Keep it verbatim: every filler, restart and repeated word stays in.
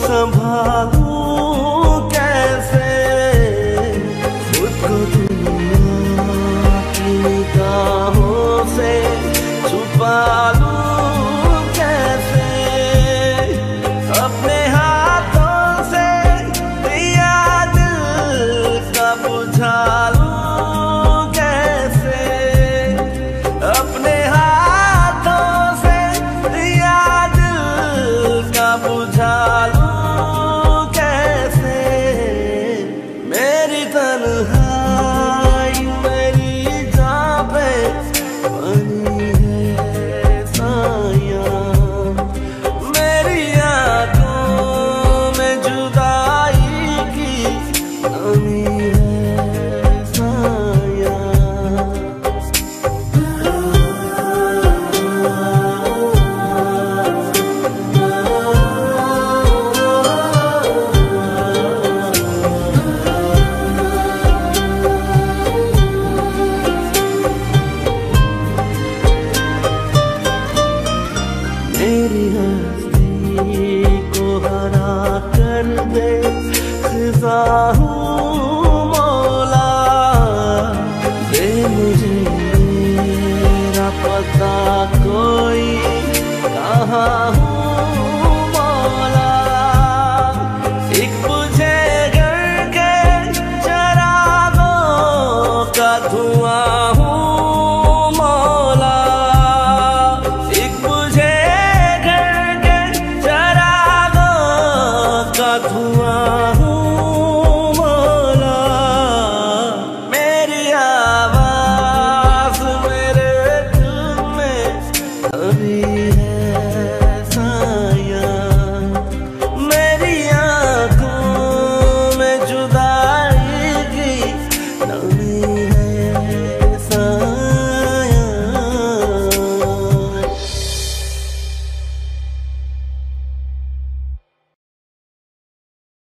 संभालूं कैसे, खुद को दुनिया की निगाहों से छुपा लूं कैसे, अपने हाथों से दिया दिल का बुझा लूं कैसे, अपने हाथों से दिया दिल का बुझा लूं कैसे। मेरी तन्हाई मेरी जान पे बनी है सायां, मेरी आंखों में जुदाई की नमी है सायां। मेरी हस्ती को हरा कर दे, खिज़ा हूँ